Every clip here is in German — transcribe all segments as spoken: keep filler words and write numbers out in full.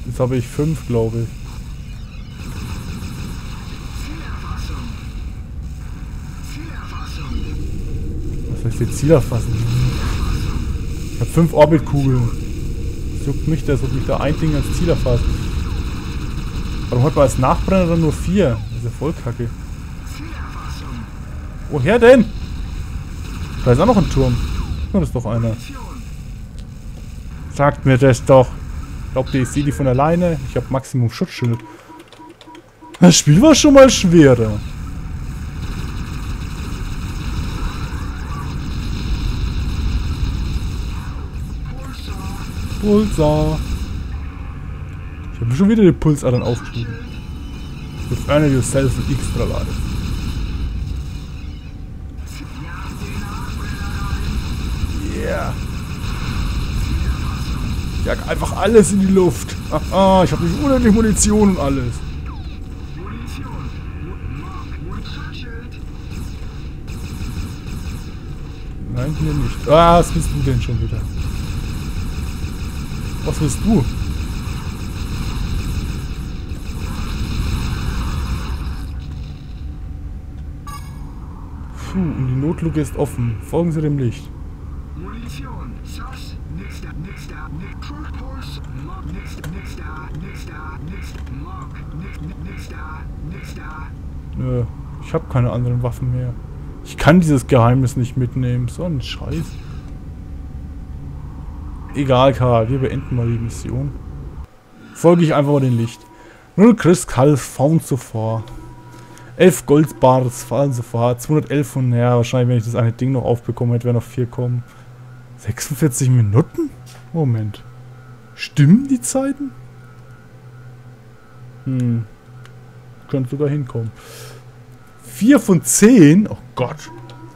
Jetzt habe ich fünf, glaube ich. Was heißt jetzt Ziel erfassen? Ich habe fünf Orbitkugeln. Es juckt mich, das, ob mich da ein Ding als Ziel erfasst. Warum hat man als Nachbrenner dann nur vier? Das ist ja voll kacke. Woher denn? Da ist auch noch ein Turm. Da ist doch einer. Sagt mir das doch. Glaubt ihr, ich sehe die von alleine? Ich habe Maximum Schutzschild. Das Spiel war schon mal schwerer. Pulsar. Ich habe schon wieder die Pulsadern aufgeschrieben. With earn yourself an extra Lade. Yeah. Ich jag einfach alles in die Luft. Ah, ich habe nicht unendlich Munition und alles. Nein, hier nicht. Ah, was willst du denn schon wieder? Was willst du? Puh, und die Notlücke ist offen. Folgen Sie dem Licht. Munition. Sass. Nix da. Nix da. Nix. Puls. Mob. Nix. Nix da. Nix da. Nix. Mob. Nix. Nix da. Nix da. Nö, ich habe keine anderen Waffen mehr. Ich kann dieses Geheimnis nicht mitnehmen. So ein Scheiß. Egal, Karl. Wir beenden mal die Mission. Folge ich einfach mal dem Licht. Null Kristall found so far. elf Goldbars fallen so far. zweihundertelf von, ja, wahrscheinlich, wenn ich das eine Ding noch aufbekomme, hätte, wäre noch vier kommen. sechsundvierzig Minuten? Moment. Stimmen die Zeiten? Hm. Könnte sogar hinkommen. vier von zehn? Oh Gott.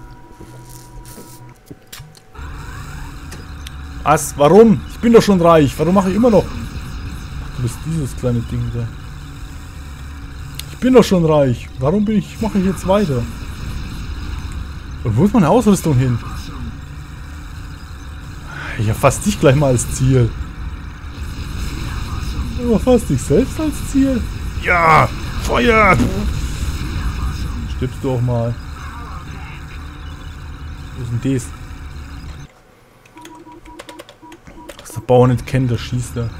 Was? Warum? Ich bin doch schon reich. Warum mache ich immer noch? Ach, du bist dieses kleine Ding da. Ich bin doch schon reich. Warum bin ich? Mache ich jetzt weiter? Und wo ist meine Ausrüstung hin? Ich erfasse dich gleich mal als Ziel. Du erfasst dich selbst als Ziel? Ja! Feuer! Stirbst du auch mal. Wo ist denn das? Was der Bauer nicht kennt, der schießt er.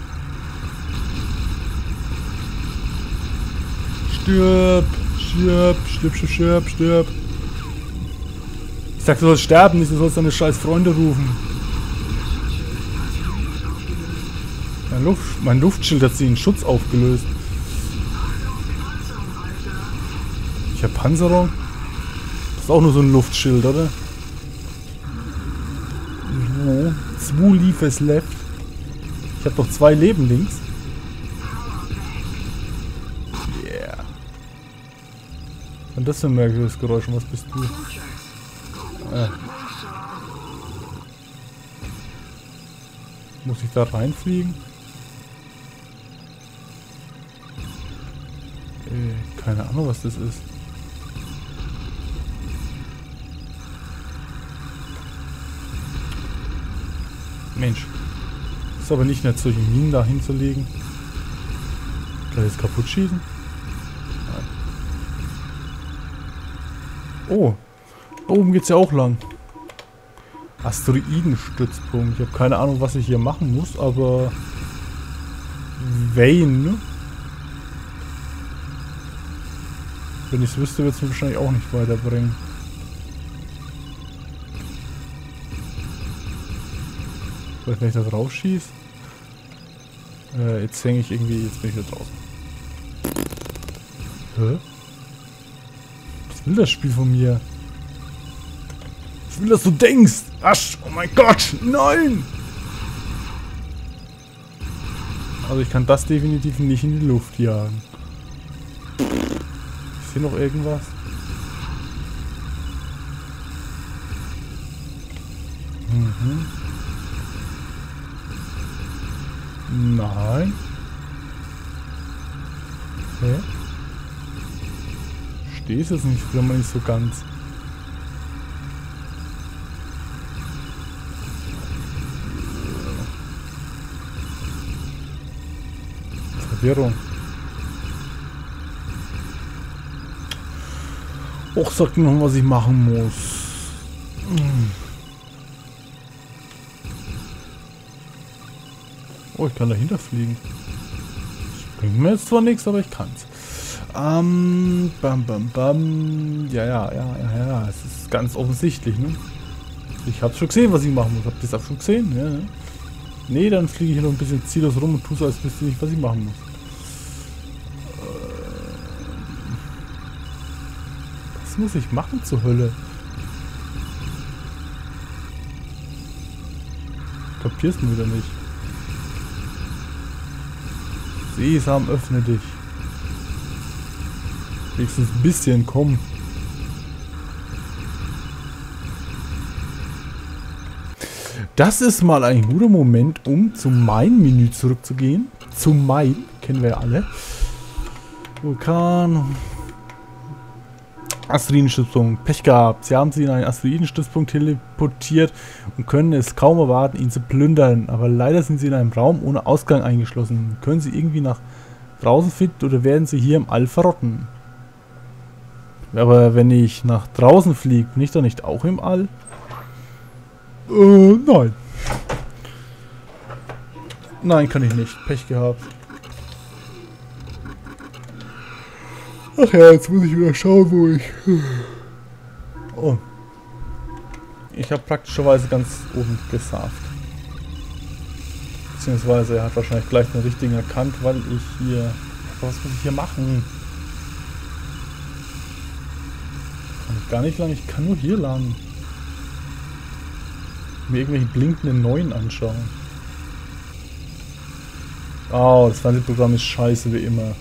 Stirb! Stirb! Stirb, stirb, stirb, stirb! Ich sag, du sollst sterben, nicht, du sollst deine scheiß Freunde rufen. Mein, Luft, mein Luftschild hat sie in Schutz aufgelöst. Ich hab Panzerung. Das ist auch nur so ein Luftschild, oder? Wo? Zwei lief es left. Ich hab doch zwei Leben links. Yeah. Und das für ein merkwürdiges Geräusch. Und was bist du? Ah. Muss ich da reinfliegen? Okay, keine Ahnung, was das ist. Mensch. Ist aber nicht nett, solche Minen da hinzulegen. Kann ich das kaputt schießen? Nein. Oh. Da oben geht's ja auch lang. Asteroidenstützpunkt. Ich habe keine Ahnung, was ich hier machen muss, aber... Wayne. Wenn ich es wüsste, wird es mir wahrscheinlich auch nicht weiterbringen. Vielleicht, wenn ich da drauf schieße. Äh, jetzt hänge ich irgendwie, jetzt bin ich wieder draußen. Hä? Was will das Spiel von mir? Ich will, dass du denkst! Asch! Oh mein Gott! Nein! Also ich kann das definitiv nicht in die Luft jagen. Ist hier noch irgendwas? Mhm. Nein. Hä? Stehst jetzt nicht, wenn man nicht so ganz. Verwirrung. Och, sagt mir noch, was ich machen muss. Hm. Oh, ich kann dahinter fliegen. Das bringt mir jetzt zwar nichts, aber ich kann's. Ähm, bam, bam, bam. Ja, ja, ja, ja, ja. Es ist ganz offensichtlich, ne? Ich hab's schon gesehen, was ich machen muss. Habt ihr das auch schon gesehen? Ja, ne? Nee, dann fliege ich hier noch ein bisschen ziellos rum und tue so, als wüsste ich nicht, was ich machen muss. Was muss ich machen zur Hölle? Ich kapier's mir wieder nicht. Sesam, öffne dich. Wenigstens ein bisschen, komm. Das ist mal ein guter Moment, um zu meinem Menü zurückzugehen. Zu mein, kennen wir ja alle. Vulkan. Asteroidenstützpunkt. Pech gehabt. Sie haben sie in einen Asteroidenstützpunkt teleportiert und können es kaum erwarten, ihn zu plündern. Aber leider sind sie in einem Raum ohne Ausgang eingeschlossen. Können sie irgendwie nach draußen finden oder werden sie hier im All verrotten? Aber wenn ich nach draußen fliege, bin ich da nicht auch im All? Äh, nein. Nein, kann ich nicht. Pech gehabt. Ach ja, jetzt muss ich wieder schauen, wo ich... Oh. Ich habe praktischerweise ganz oben gesaved. Beziehungsweise er hat wahrscheinlich gleich den richtigen erkannt, weil ich hier... Was muss ich hier machen? Kann ich gar nicht lang, ich kann nur hier lang. Mir irgendwelche blinkenden Neuen anschauen. Oh, das Fernsehprogramm ist scheiße wie immer.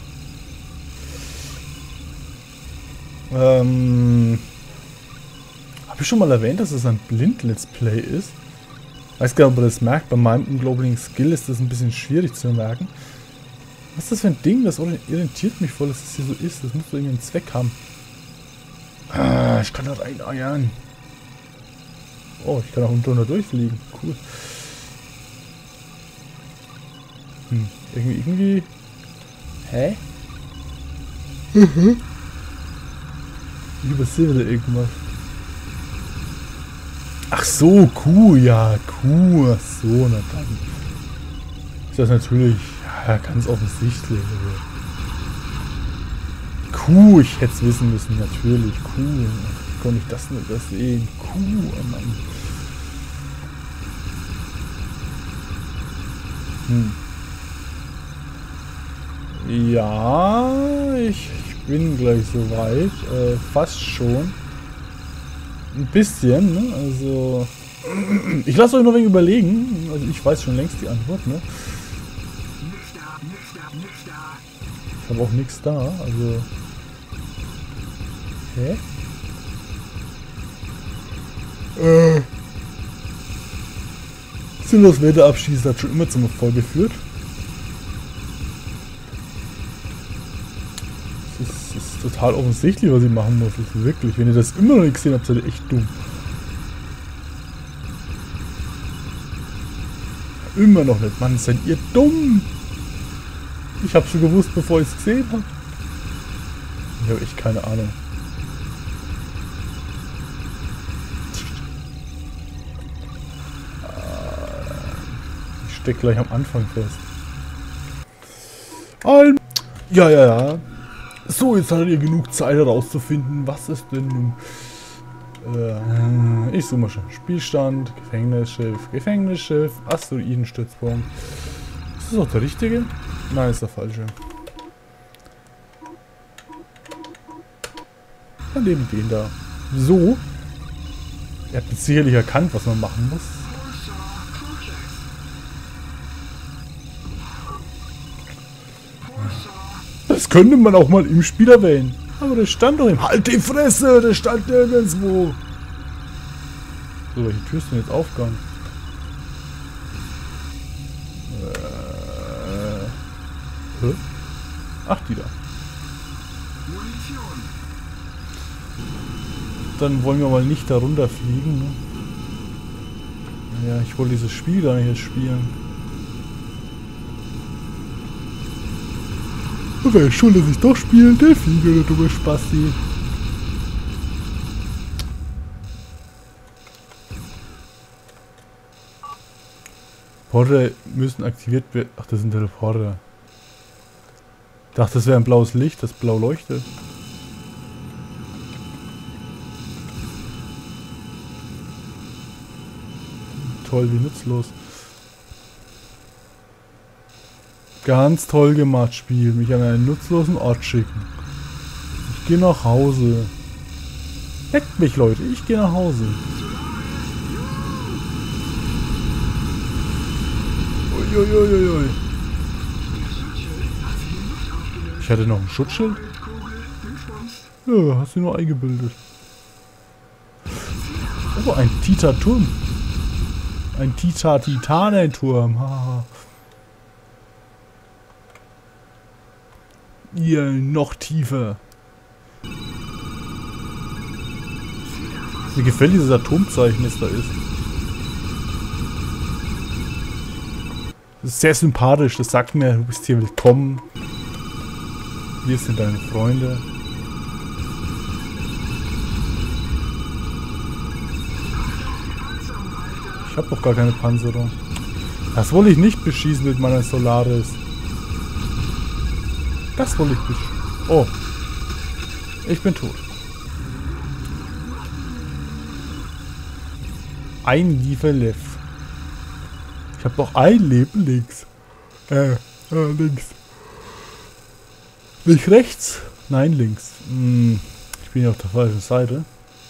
Ähm, habe ich schon mal erwähnt, dass es ein Blind-Let's Play ist? Weiß gar nicht, ob ihr das merkt. Bei meinem unglaublichen Skill ist das ein bisschen schwierig zu merken. Was ist das für ein Ding? Das irritiert mich voll, dass es hier so ist. Das muss doch irgendwie einen Zweck haben. Ah, ich kann da reineiern. Oh, ich kann auch unten drunter durchfliegen. Cool. Hm, irgendwie, irgendwie... Hä? Mhm. Ich übersehe wieder irgendwas. Ach so, Kuh, ja, Kuh. Ach so, na dann. Ist das natürlich, ja, ganz offensichtlich. Kuh, ich hätte es wissen müssen, natürlich. Kuh. Wie konnte ich das nicht übersehen? Kuh, oh Mann. Hm. Ja, ich, ich bin gleich soweit. Äh, fast schon. Ein bisschen, ne? Also. Ich lasse euch noch ein wenig überlegen. Also ich weiß schon längst die Antwort, ne? Ich habe auch nichts da, also. Hä? Äh. Sinnlos Werte abschießen hat schon immer zum Erfolg geführt. Das ist, das ist total offensichtlich, was ich machen muss. Das ist wirklich, wenn ihr das immer noch nicht gesehen habt, seid ihr echt dumm. Immer noch nicht, Mann, seid ihr dumm! Ich hab's schon gewusst, bevor ich es gesehen habe. Ich habe echt keine Ahnung. Ich steck gleich am Anfang fest. Alm. Ja, ja, ja. So, jetzt hattet ihr genug Zeit herauszufinden, was ist denn nun... Äh, ich suche mal schon. Spielstand, Gefängnisschiff, Gefängnisschiff, Asteroidenstützpunkt. Ist das auch der richtige? Nein, ist der falsche. Daneben den da. So. Ihr habt jetzt sicherlich erkannt, was man machen muss. Das könnte man auch mal im Spiel erwähnen. Aber das stand doch im... Halt die Fresse! Das stand nirgendwo. So, welche Tür ist denn jetzt aufgegangen? Äh... Hä? Ach, die da. Dann wollen wir mal nicht da runterfliegen. Ne? Ja, ich wollte dieses Spiel gar nicht erst spielen. wer ist schuld, dass ich doch spiele? Delfin oder dumme Spasti. Porter müssen aktiviert werden. Ach, das sind Teleporter. Ich dachte, das wäre ein blaues Licht, das blau leuchtet. Toll, wie nutzlos. Ganz toll gemacht, Spiel. Mich an einen nutzlosen Ort schicken. Ich gehe nach Hause. Leckt mich, Leute. Ich gehe nach Hause. Uiuiuiui. Ich hatte noch ein Schutzschild. Ja, hast du nur eingebildet. Oh, ein Tita-Turm. Ein Tita-Titanenturm. Haha. Ihr noch tiefer. Mir gefällt dieses Atomzeichen, das da ist. Das ist sehr sympathisch. Das sagt mir, du bist hier willkommen. Wir sind deine Freunde. Ich habe doch gar keine Panzerung. Das wollte ich nicht beschießen mit meiner Solaris. Das wollte ich beschießen. Oh. Ich bin tot. Ein Lieferlev. Ich habe doch ein Leben links. Äh, äh, links. Nicht rechts? Nein, links. Hm, ich bin ja auf der falschen Seite.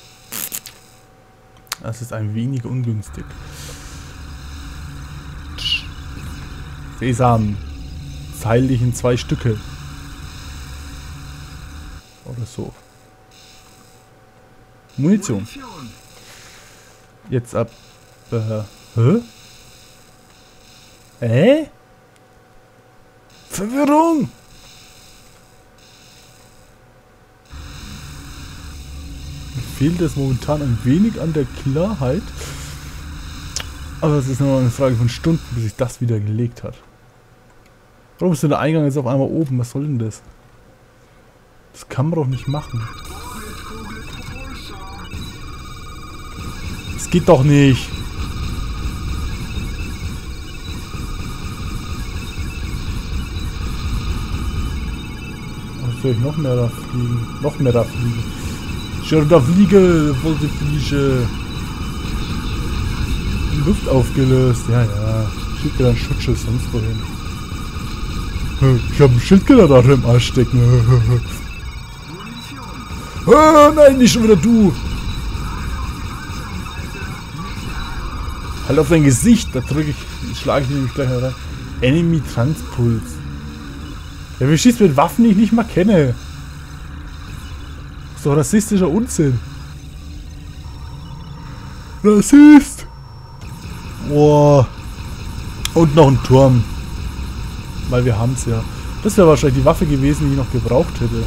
Das ist ein wenig ungünstig. Sesam. Teil dich in zwei Stücke. Oder so. Munition. Jetzt ab. Äh, hä? Äh? Verwirrung! Mir fehlt es momentan ein wenig an der Klarheit. Aber es ist nur eine Frage von Stunden, bis sich das wieder gelegt hat. Warum ist denn der Eingang jetzt auf einmal oben? Was soll denn das? Das kann man doch nicht machen. Das geht doch nicht. Was soll ich noch mehr da fliegen? Noch mehr da fliegen. Ich da fliege, wollte fliege. Luft aufgelöst. Ja, ja. Schick dir dein Schutzschild sonst wohin. Ich habe ein Schildgitter da im Arsch stecken. Oh nein, nicht schon wieder du. Halt auf dein Gesicht, da drücke ich, schlage ich nämlich gleich mal rein. Enemy Transpuls. Ja, wie schießt mit Waffen, die ich nicht mal kenne? Das ist doch rassistischer Unsinn. Rassist! Boah. Und noch ein Turm. Weil wir haben es ja. Das wäre wahrscheinlich die Waffe gewesen, die ich noch gebraucht hätte.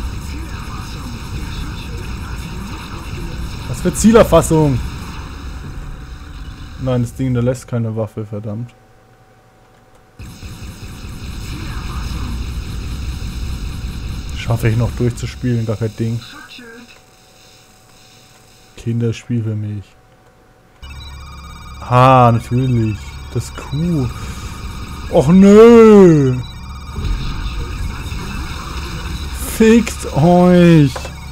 Was für Zielerfassung? Nein, das Ding hinterlässt keine Waffe, verdammt. Schaffe ich noch durchzuspielen, gar kein Ding. Kinderspiel für mich. Ah, natürlich. Das Kuh. Och nö! Fickt euch!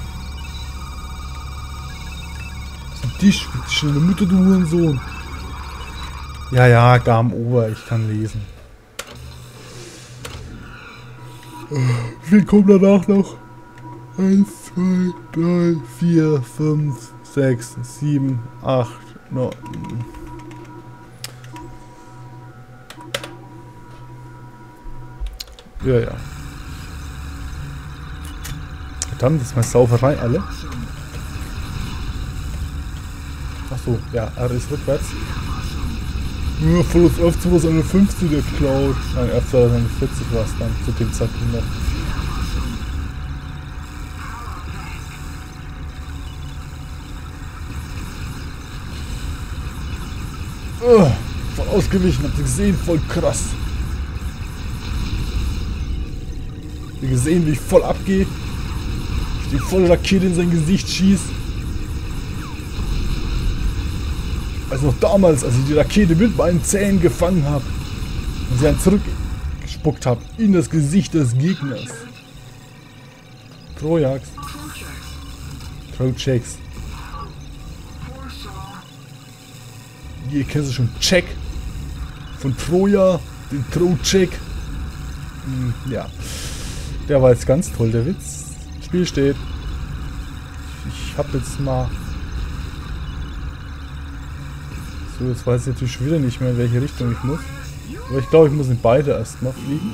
Dich, schnelle Mutter, du Hurensohn. Ja, ja, Garm Ober, ich kann lesen. Wie viel kommt danach noch? eins, zwei, drei, vier, fünf, sechs, sieben, acht, neun. Ja, ja. Verdammt, das ist meine Sauferei alle. Achso, ja, R ist rückwärts. Ja, voll auf F zweihunderteinundfünfzig der geklaut. Nein, F zweihundertvierzig war es dann zu dem Zeitpunkt noch. Oh, voll ausgewichen, habt ihr gesehen? Voll krass. Ihr gesehen, wie ich voll abgehe? Ich die volle Rakete in sein Gesicht schieße. Also noch damals, als ich die Rakete mit meinen Zähnen gefangen habe und sie dann zurückgespuckt habe in das Gesicht des Gegners. Trojax. Trojax. Ihr kennt es schon. Check. Von Troja. Den Trojack. Hm, ja. Der war jetzt ganz toll, der Witz. Spiel steht. Ich hab jetzt mal... So, jetzt weiß ich natürlich wieder nicht mehr, in welche Richtung ich muss. Aber ich glaube, ich muss in beide erstmal fliegen.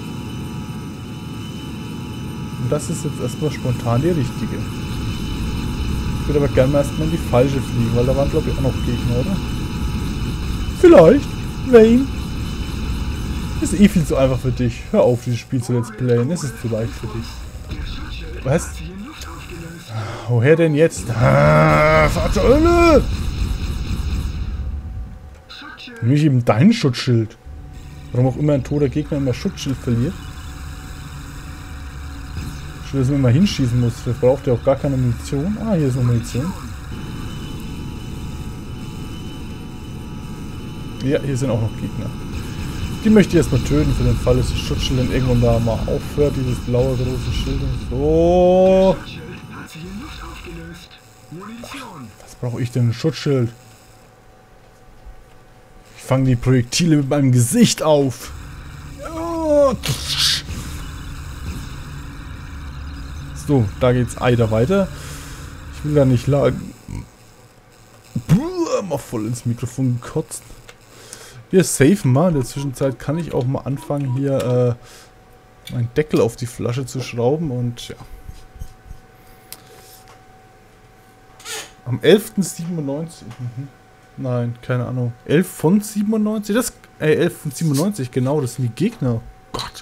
Und das ist jetzt erstmal spontan die richtige. Ich würde aber gerne mal erstmal in die falsche fliegen, weil da waren, glaube ich, auch noch Gegner, oder? Vielleicht. Wayne. Ist eh viel zu einfach für dich. Hör auf, dieses Spiel zu let's playen. Es ist zu leicht für dich. Was? Woher denn jetzt? Ah, Vater Hölle! Nämlich eben dein Schutzschild. Warum auch immer ein toter Gegner immer Schutzschild verliert. Schön, dass man mal hinschießen muss. Das braucht ja auch gar keine Munition. Ah, hier ist noch Munition. Ja, hier sind auch noch Gegner. Die möchte ich erstmal töten, für den Fall, dass das Schutzschild dann irgendwann da mal aufhört, dieses blaue große Schild und so. Was brauche ich denn? Ein Schutzschild? Ich fange die Projektile mit meinem Gesicht auf. So, da geht's Eider weiter. Ich will da nicht lagen. Puh, mal voll ins Mikrofon gekotzt. Wir safen mal. In der Zwischenzeit kann ich auch mal anfangen, hier äh, meinen Deckel auf die Flasche zu schrauben. Und ja. Am elften siebenundneunzig. Mhm. Nein, keine Ahnung. elf von siebenundneunzig? Das, äh, elf von siebenundneunzig, genau. Das sind die Gegner. Gott.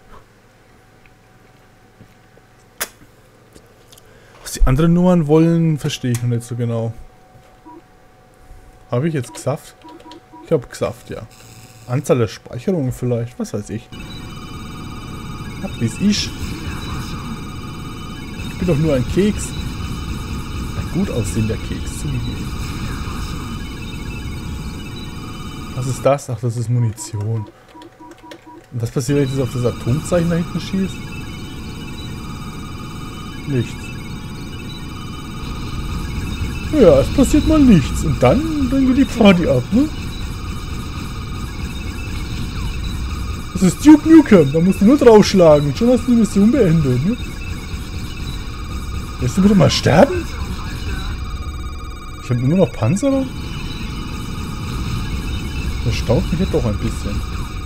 Was die anderen Nummern wollen, verstehe ich noch nicht so genau. Habe ich jetzt Xaft? Ich habe Xaft, ja. Anzahl der Speicherungen vielleicht, was weiß ich. Hab wie's ich. Ich bin doch nur ein Keks. Ein gut aussehender Keks, zugegeben. Was ist das? Ach, das ist Munition. Und was passiert, wenn ich das auf das Atomzeichen da hinten schieße? Nichts. Ja, es passiert mal nichts. Und dann, dann geht die Party ab, ne? Das ist Duke Nukem, da musst du nur draufschlagen. Schon hast du die Mission beendet, ne? Willst du bitte mal sterben? Ich habe immer noch Panzer. Das staunt mich ja doch ein bisschen.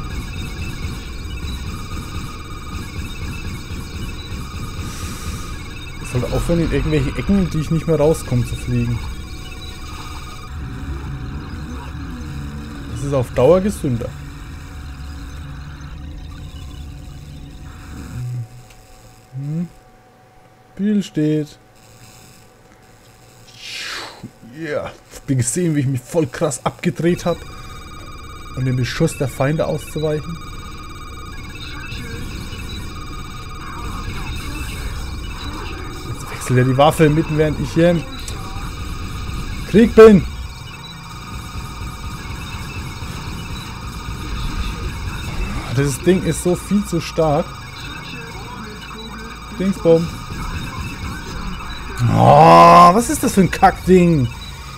Ich sollte aufhören, in irgendwelche Ecken, in die ich nicht mehr rauskomme, zu fliegen. Das ist auf Dauer gesünder. Hm. Spiel steht. Ja, yeah. Ich bin gesehen, wie ich mich voll krass abgedreht habe, um den Beschuss der Feinde auszuweichen. Jetzt wechselt er die Waffe mitten, während ich hier im Krieg bin. Das Ding ist so viel zu stark. Dingsbomb. Oh, was ist das für ein Kackding?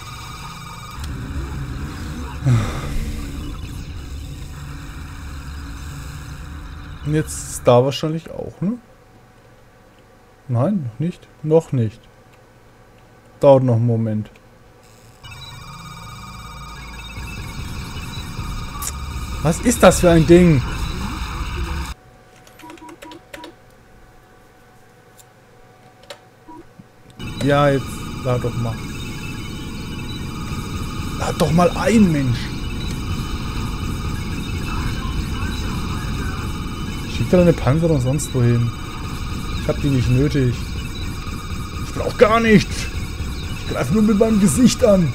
Und jetzt ist da wahrscheinlich auch, ne? Nein, noch nicht. Noch nicht. Dauert noch einen Moment. Was ist das für ein Ding? Ja, jetzt lad doch mal. Lad doch mal ein, Mensch. Schick dir deine Panzer und sonst wohin. Ich hab die nicht nötig. Ich brauch gar nichts. Ich greife nur mit meinem Gesicht an.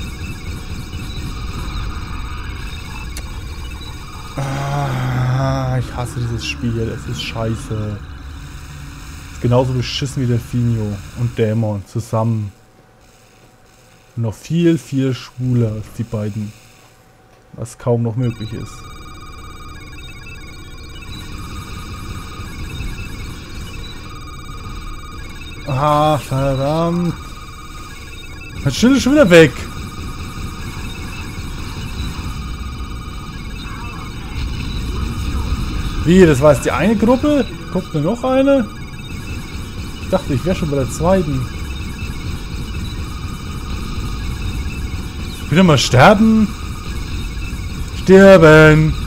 Ah, Ah, ich hasse dieses Spiel. Es ist scheiße. Ist genauso beschissen wie Delfinio und Dämon zusammen. Noch viel, viel schwuler als die beiden. Was kaum noch möglich ist. Ah, verdammt. Mein Schild ist schon wieder weg. Wie, das war jetzt die eine Gruppe? Kommt nur noch eine? Ich dachte, ich wäre schon bei der zweiten. Wieder mal sterben. Sterben.